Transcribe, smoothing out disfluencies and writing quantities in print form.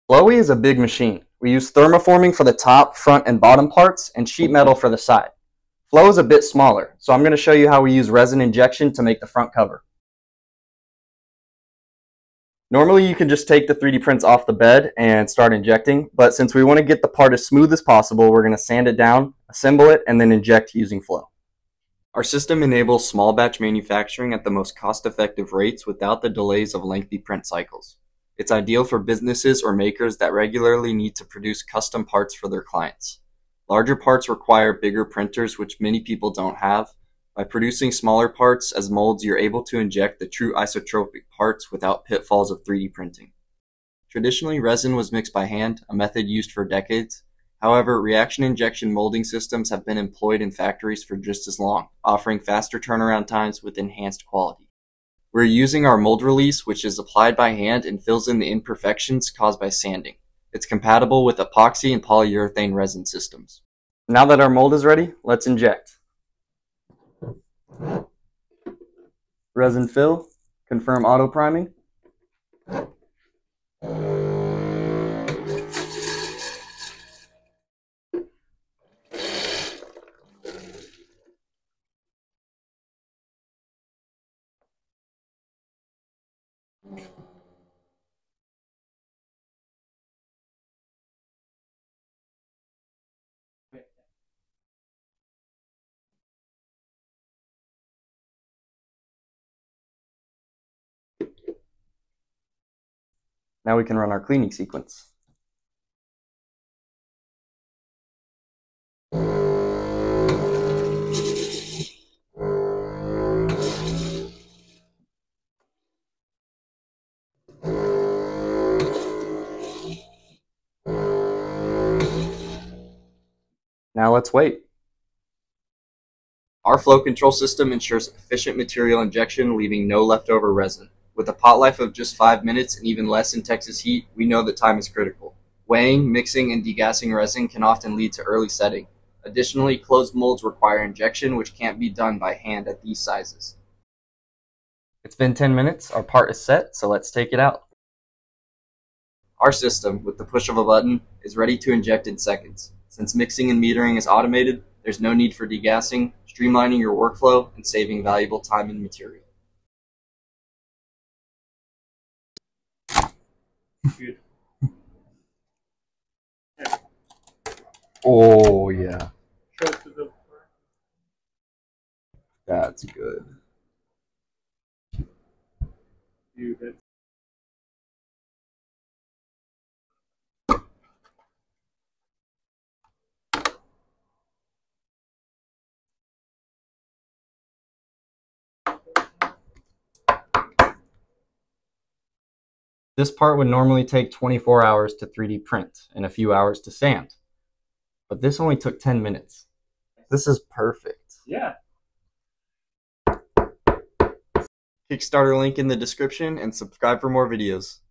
Flovv is a big machine. We use thermoforming for the top, front, and bottom parts, and sheet metal for the side. Flovv is a bit smaller, so I'm going to show you how we use resin injection to make the front cover. Normally you can just take the 3D prints off the bed and start injecting, but since we want to get the part as smooth as possible, we're going to sand it down, assemble it, and then inject using Flovv. Our system enables small batch manufacturing at the most cost-effective rates without the delays of lengthy print cycles. It's ideal for businesses or makers that regularly need to produce custom parts for their clients. Larger parts require bigger printers, which many people don't have. By producing smaller parts as molds, you're able to inject the true isotropic parts without pitfalls of 3D printing. Traditionally, resin was mixed by hand, a method used for decades. However, reaction injection molding systems have been employed in factories for just as long, offering faster turnaround times with enhanced quality. We're using our mold release, which is applied by hand and fills in the imperfections caused by sanding. It's compatible with epoxy and polyurethane resin systems. Now that our mold is ready, let's inject. Resin fill, confirm auto priming. Now we can run our cleaning sequence. Now let's wait. Our flow control system ensures efficient material injection, leaving no leftover resin. With a pot life of just 5 minutes and even less in Texas heat, we know that time is critical. Weighing, mixing, and degassing resin can often lead to early setting. Additionally, closed molds require injection, which can't be done by hand at these sizes. It's been 10 minutes, our part is set, so let's take it out. Our system, with the push of a button, is ready to inject in seconds. Since mixing and metering is automated, there's no need for degassing, streamlining your workflow, and saving valuable time and material. Good. Oh yeah, Show it to the that's good. dude. That's This part would normally take 24 hours to 3D print and a few hours to sand, but this only took 10 minutes. This is perfect. yeah. Kickstarter link in the description and subscribe for more videos.